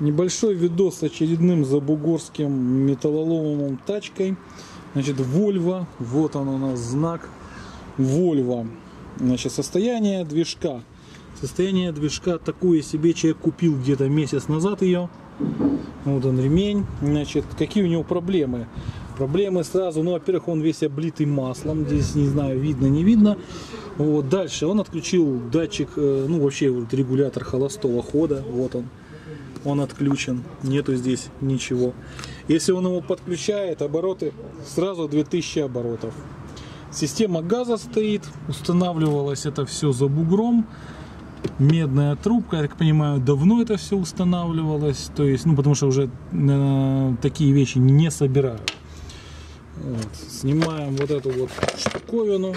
Небольшой видос с очередным забугорским металлоломом тачкой. Значит, Volvo. Вот он у нас знак Volvo. Значит, состояние движка. Состояние движка такое себе. Человек купил где-то месяц назад ее. Вот он ремень. Значит, какие у него проблемы? Проблемы сразу, ну, во-первых, он весь облитый маслом. Здесь, не знаю, видно, не видно. Вот. Дальше он отключил датчик, ну, вообще вот, регулятор холостого хода. Вот он. Он отключен. Нету здесь ничего. Если он его подключает, обороты сразу 2000 оборотов. Система газа стоит. Устанавливалось это все за бугром. Медная трубка, я так понимаю, давно это все устанавливалось. То есть, ну, потому что уже такие вещи не собирают. Вот. Снимаем вот эту вот штуковину.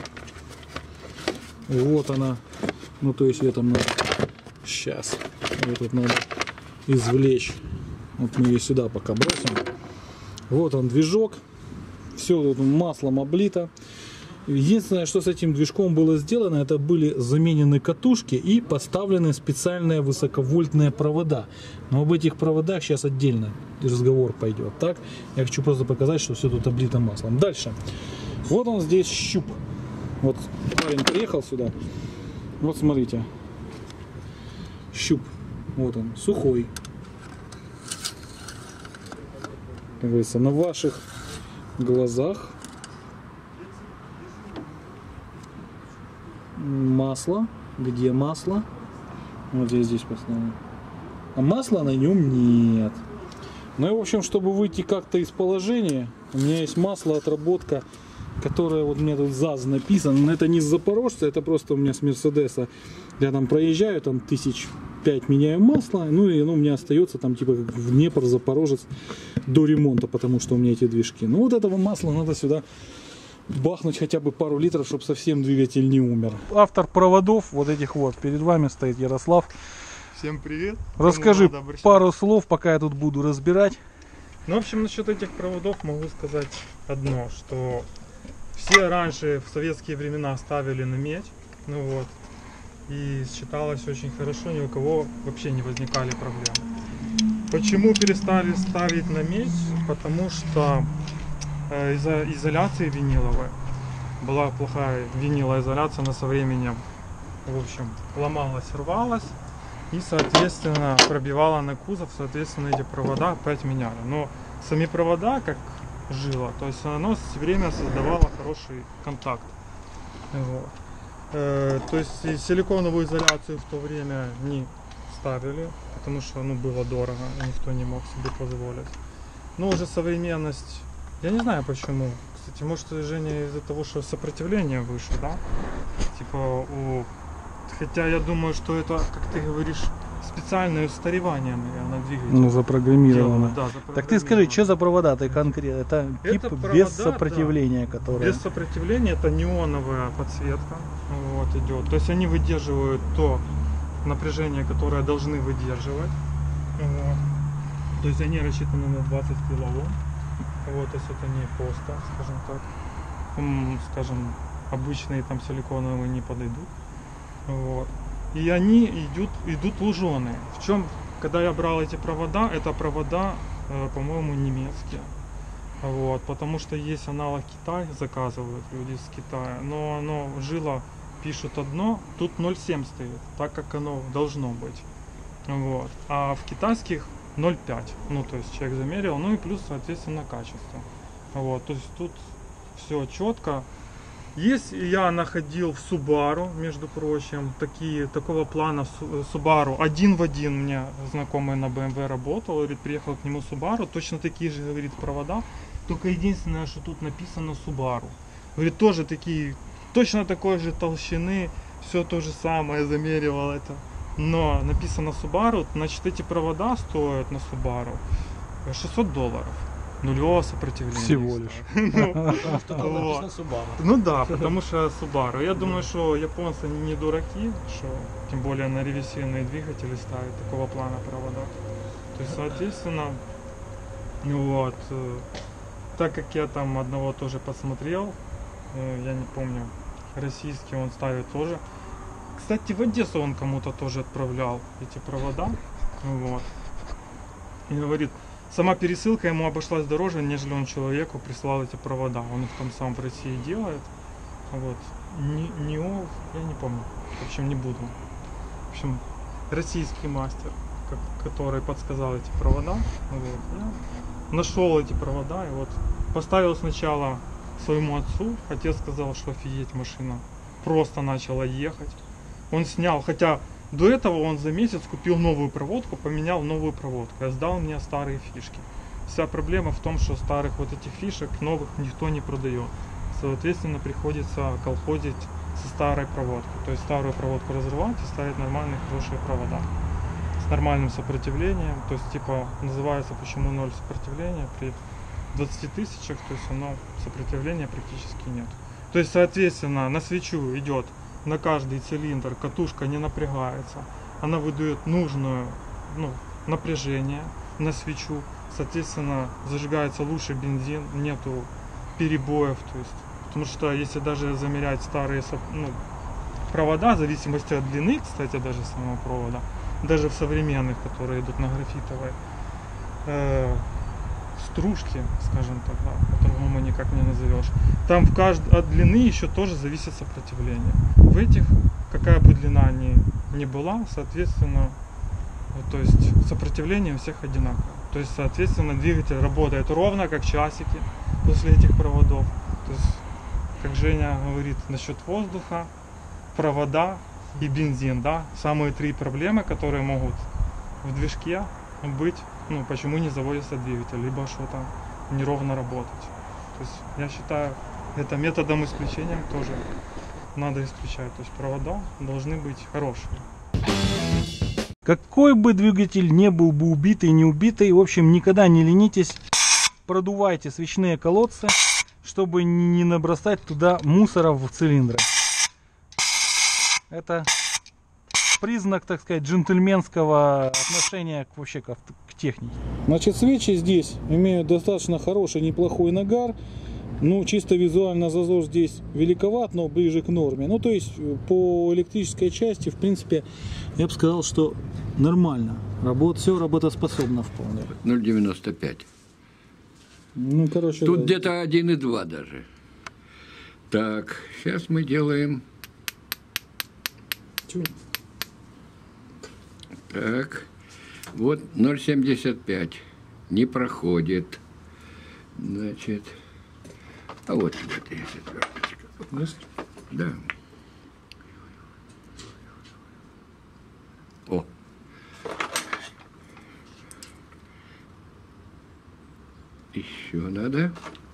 Вот она. Ну, то есть, это надо сейчас. Вот тут надо извлечь. Вот мы ее сюда пока бросим. Вот он движок. Все тут маслом облито. Единственное, что с этим движком было сделано, это были заменены катушки и поставлены специальные высоковольтные провода. Но об этих проводах сейчас отдельно разговор пойдет. Так, я хочу просто показать, что все тут облито маслом. Дальше. Вот он здесь щуп. Вот парень приехал сюда. Вот смотрите. Щуп. Вот он, сухой. Как говорится, на ваших глазах. Масло. Где масло? Вот здесь поставлю. А масла на нем нет. Ну и в общем, чтобы выйти как-то из положения, у меня есть масло отработка, которое вот у меня тут ЗАЗ написано. Но это не с Запорожца, это просто у меня с Мерседеса. Я там проезжаю, там 1005 меняю масло. Ну и у меня остается там типа как в Днепр, Запорожец до ремонта, потому что у меня эти движки. Ну вот этого масла надо сюда бахнуть хотя бы пару литров, чтобы совсем двигатель не умер. Автор проводов вот этих вот. Перед вами стоит Ярослав. Всем привет. Расскажи пару слов, пока я тут буду разбирать. Ну, в общем, насчет этих проводов могу сказать одно, что все раньше в советские времена ставили на медь. Ну вот. И считалось очень хорошо, ни у кого вообще не возникали проблем. Почему перестали ставить на медь? Потому что из-за изоляции виниловой была плохая винилоизоляция, она со временем, в общем, ломалась, рвалась и, соответственно, пробивала на кузов, соответственно, эти провода опять меняли. Но сами провода, как жила, то есть оно все время создавало хороший контакт. Вот. То есть и силиконовую изоляцию в то время не ставили, потому что было дорого, никто не мог себе позволить. Но уже современность, я не знаю почему. Кстати, может, Женя, из-за того, что сопротивление выше, да? Типа, хотя я думаю, что это, как ты говоришь, специальное устаревание, наверное, двигателя. Ну, запрограммировано. Да, Так ты скажи, что за провода ты конкретно? Это тип провода, без сопротивления, да. которые... Без сопротивления, это неоновая подсветка. Вот, идет. То есть они выдерживают то напряжение, которое должны выдерживать. Вот. То есть они рассчитаны на 20 килоом. Вот, то есть это не просто, скажем так, скажем, обычные там силиконовые не подойдут. Вот. И они идут луженые. В чем, когда я брал эти провода, это провода, по-моему, немецкие. Вот, потому что есть аналог Китай, заказывают люди из Китая, но оно жило, пишут одно, тут 0,7 стоит, так как оно должно быть. Вот. А в китайских 0,5, ну то есть человек замерил, ну и плюс, соответственно, качество. Вот, то есть тут все четко. Есть, я находил в Subaru, между прочим, такого плана Subaru, один в один у меня знакомый на BMW работал, говорит, приехал к нему Subaru, точно такие же, говорит, провода, только единственное, что тут написано Subaru. Говорит, тоже такие, точно такой же толщины, все то же самое, замеривал это. Но написано Subaru, значит, эти провода стоят на Subaru $600. Нулевого сопротивления. Всего лишь. Ну да, потому что Subaru. Я думаю, что японцы не дураки, что тем более на ревизионные двигатели ставят такого плана провода. То есть, соответственно, вот, так как я там одного тоже посмотрел, я не помню, российский он ставит тоже. Кстати, в Одессу он кому-то тоже отправлял эти провода. Вот. И говорит, сама пересылка ему обошлась дороже, нежели он человеку прислал эти провода. Он их там сам в России делает. Вот. НИО, я не помню. В общем, не буду. В общем, российский мастер, который подсказал эти провода. Вот. Я нашел эти провода и вот поставил сначала своему отцу. Отец сказал, что офигеть, машина просто начала ехать. Он снял, хотя до этого он за месяц купил новую проводку, поменял новую проводку и сдал мне старые фишки. Вся проблема в том, что старых вот этих фишек новых никто не продает. Соответственно, приходится колхозить со старой проводкой. То есть старую проводку разрывать и ставить нормальные хорошие провода. С нормальным сопротивлением. То есть типа называется почему 0 сопротивления при 20 тысячах, то есть оно сопротивления практически нет. То есть соответственно на свечу идет на каждый цилиндр, катушка не напрягается, она выдает нужное напряжение на свечу, соответственно зажигается лучше бензин, нету перебоев, то есть, потому что если даже замерять старые провода, в зависимости от длины, кстати, даже самого провода, даже в современных, которые идут на графитовой стружке, скажем так, да, по-другому никак не назовешь. Там от длины еще тоже зависит сопротивление. В этих, какая бы длина ни была, соответственно, то есть сопротивление у всех одинаковое. То есть, соответственно, двигатель работает ровно как часики после этих проводов. То есть, как Женя говорит насчет воздуха, провода и бензин, да, самые три проблемы, которые могут в движке быть, почему не заводится двигатель, либо что-то неровно работать. То есть я считаю, это методом исключения тоже надо исключать. То есть провода должны быть хорошие. Какой бы двигатель не был бы убитый, не убитый, в общем, никогда не ленитесь, продувайте свечные колодцы, чтобы не набросать туда мусора в цилиндры. Это признак, так сказать, джентльменского отношения вообще к технике. Значит, свечи здесь имеют достаточно хороший, неплохой нагар. Ну, чисто визуально зазор здесь великоват, но ближе к норме. Ну, то есть, по электрической части, в принципе, я бы сказал, что нормально. Все работоспособно вполне. 0,95. Ну, короче, Тут да. где-то 1,2 даже. Так, сейчас мы делаем... Чё? Так, вот 0,75. Не проходит. Значит... А вот тебе отверточка. Есть? Да. О. Еще надо.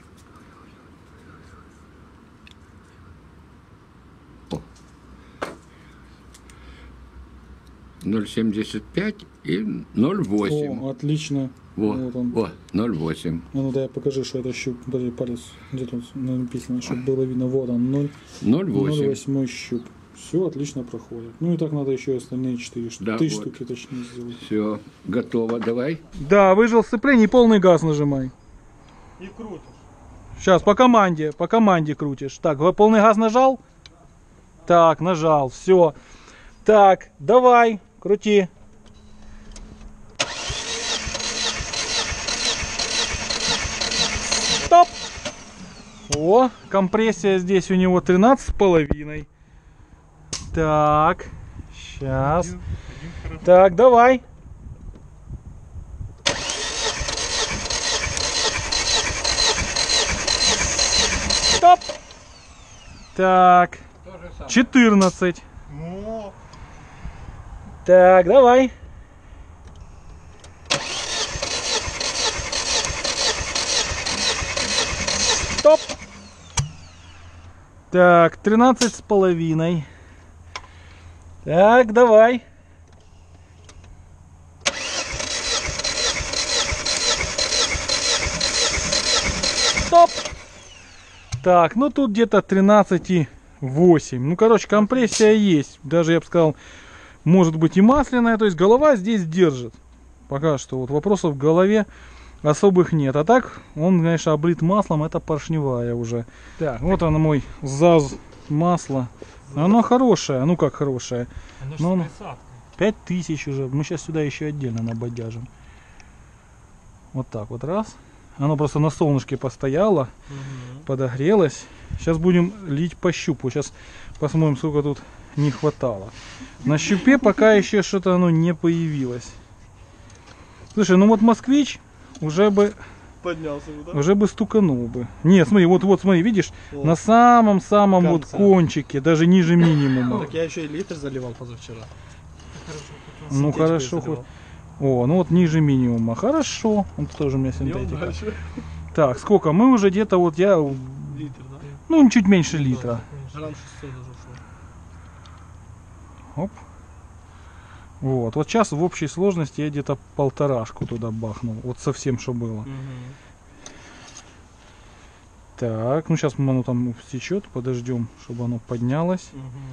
О. 0,75 и 0,8. О, отлично. Вот он. О, 0,8. А ну дай покажи, что это щуп. Подожди, палец. Где тут написано, чтобы было видно. Вот он, 0,8 щуп. Все отлично проходит. Ну и так надо еще остальные 4 штуки. Да, 3 вот. штуки точнее сделать. Все, готово. Давай. Да, выжил сцепление, полный газ нажимай. И крутишь. Сейчас по команде крутишь. Так, полный газ нажал? Так, нажал, все. Так, давай, крути. Стоп! О, компрессия здесь у него 13,5. Так, сейчас. Так, давай. Стоп! Так, 14. Ну, Так, давай. Стоп. Так, 13,5. Так, давай. Стоп. Так, ну тут где-то 13,8. Ну, короче, компрессия есть. Даже, я бы сказал, может быть и масляная. То есть голова здесь держит. Пока что вот вопросов в голове особых нет. А так, он, конечно, облит маслом. Это поршневая уже. Так, вот он мой ЗАЗ масло. Оно хорошее. Ну, как хорошее. оно Ну, же с присадкой. 5000 уже. Мы сейчас сюда еще отдельно набодяжим. Вот так вот раз. Оно просто на солнышке постояло, подогрелось. Сейчас будем лить по щупу. Сейчас посмотрим, сколько тут не хватало. На щупе пока еще что-то оно не появилось. Слушай, ну вот москвич уже бы Поднялся, да? уже бы стуканул бы. Нет, смотри, вот смотри, видишь, О. на самом-самом вот Конце. кончике, даже ниже минимума. Так я еще и литр заливал позавчера. Ну Синтетикой хорошо хоть. заливал. О, ну вот ниже минимума. Хорошо. Он тоже у меня Идем синтетика. дальше. Так, сколько? Мы уже где-то вот я, Литр, да? ну чуть меньше литра. Грамм 600 даже ушло. Оп. Вот сейчас в общей сложности я где-то полторашку туда бахнул. Вот совсем что было. Так, ну сейчас оно там стечет, подождем, чтобы оно поднялось.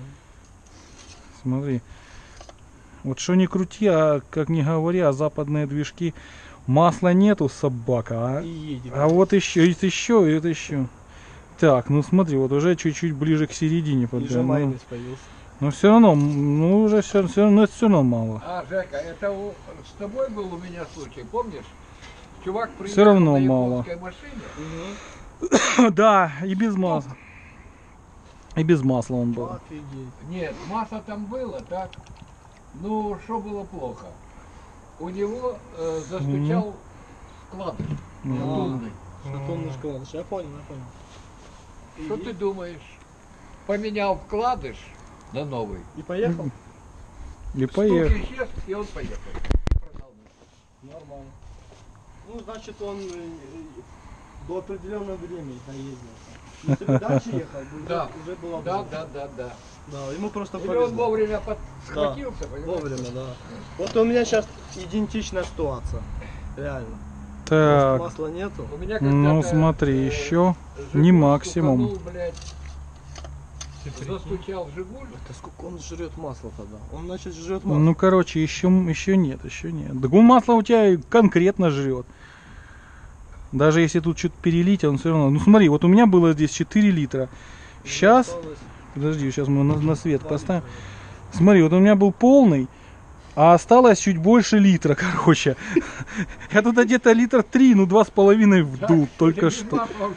Смотри. Вот что ни крути, а как ни говори, а западные движки, масла нету, собака, И едет. а вот еще, это еще, это еще. Так, ну смотри, вот уже чуть-чуть ближе к середине И же подбираем. майонез появился. Но все равно, ну уже все равно мало. А, Жека, это с тобой был у меня случай, помнишь? Чувак приехал Всё равно на мало. японской машине. Да, и без масла. И без масла он был. Офигеть. Нет, масса там было, так? Ну, что было плохо? У него застучал вкладыш шатунный. Шатунный шоколад. Я понял, я понял. Что ты думаешь? Поменял вкладыш на новый. И поехал? И Стук поехал. исчез, и он поехал. Нормально. Ну, значит, он до определенного времени доездил. Если бы дальше ехал, бы Да. уже было бы. Да. Да, ему просто Или он повезло. вовремя схватился, понимаешь? Вовремя, да. Вот у меня сейчас идентичная ситуация. Реально. Так, Масла нету. У меня ну когда-то, смотри, еще Жигуль не максимум. стуканул, блядь, застучал Жигуль. Это сколько он жрет масла тогда? Он, значит, жрет масло. Ну, короче, еще нет. Так он масло у тебя конкретно жрет. Даже если тут что-то перелить, он все равно. Ну смотри, вот у меня было здесь 4 литра. Сейчас, Осталось подожди, сейчас мы на свет поставим. Смотри, вот у меня был полный, а осталось чуть больше литра, короче. Я туда где-то литр 3, ну 2,5 вдул, только что.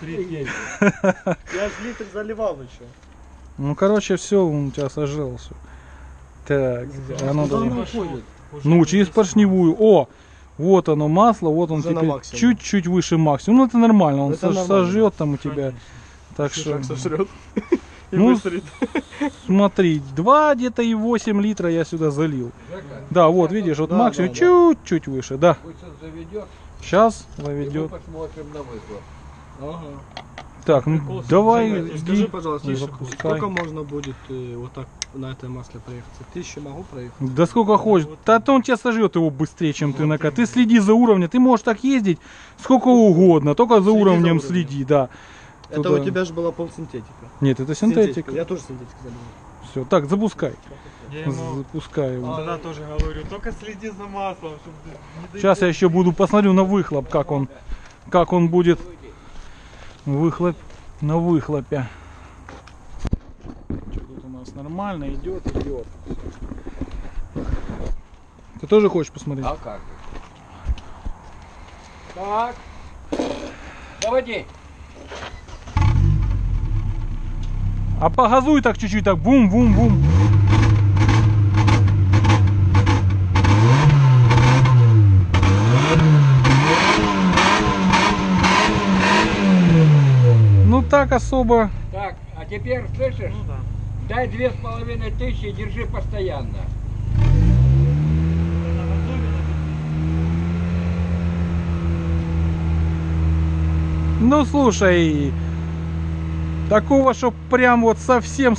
Я же литр заливал еще. Ну, короче, все, он у тебя сожрался. Так, оно Куда должно- оно уходит? Ну, через поршневую. О, вот оно масло, вот он Уже на теперь максимум. чуть-чуть выше максимума. Ну, это нормально, он Это нормально. сожрет там у тебя. Так что, Как сожрет. И Ну, выстрелит. смотри, 2 где-то и 8 литра я сюда залил. Да, вот, видишь, вот Да, максимум да, да. чуть-чуть выше, да. Пусть он заведет, Сейчас и мы заведет. посмотрим на выхлоп. Ага. Так, ну Прикол, давай, Скажи, жди. пожалуйста, Запускай. сколько можно будет вот так на этой масле проехаться? 1000 могу проехать? Да сколько хочешь. Да он тебя сожрет его быстрее, чем ты накат. Ты следи за уровнем. Ты можешь так ездить сколько угодно. Только за Следи за уровнем уровнем. следи, да. Это Туда. у тебя же была полсинтетика. Нет, это синтетика. Я тоже синтетику заливал. Все, так, запускай. Я ему Запускай его. тогда тоже говорю, только следи за маслом, чтобы не Сейчас я еще буду посмотрю на выхлоп, как он будет выхлоп на выхлопе. Что тут у нас нормально идет. Ты тоже хочешь посмотреть? А как? Так. Заводи. А погазуй так чуть-чуть, так бум-бум-бум. Ну так особо. Так, а теперь слышишь? Ну да. Дай 2500 и держи постоянно. Ну слушай, такого, что прям вот совсем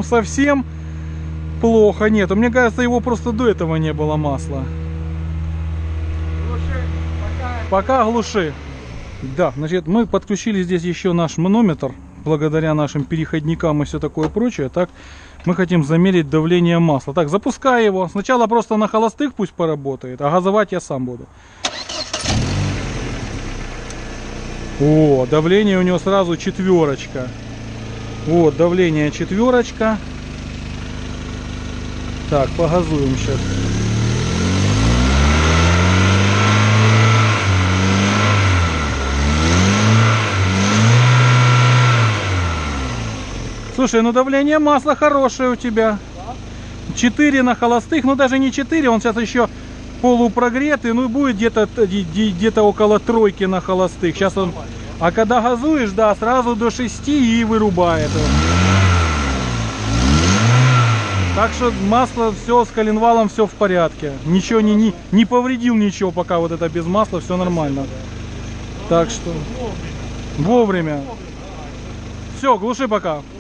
плохо нету. Мне кажется, его просто до этого не было масла. Слушай, Пока глуши. Да, значит, мы подключили здесь еще наш манометр. Благодаря нашим переходникам и все такое прочее. Так, мы хотим замерить давление масла. Так, запускай его. Сначала просто на холостых пусть поработает, а газовать я сам буду. О, давление у него сразу 4. Вот, давление 4. Так, погазуем сейчас. Слушай, ну давление масла хорошее у тебя. 4 на холостых, ну даже не 4, он сейчас еще полупрогретый, ну будет где-то около 3 на холостых. Сейчас он, а когда газуешь, да, сразу до 6 и вырубает его. Так что масло, все с коленвалом, все в порядке. Ничего не повредил ничего, пока вот это без масла, все нормально. Так что вовремя. Все, глуши пока.